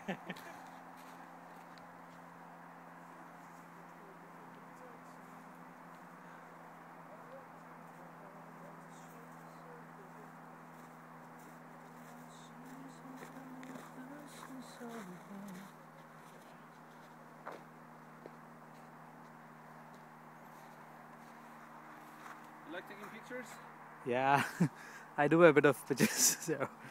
You like taking pictures? Yeah, I do a bit of pictures. So.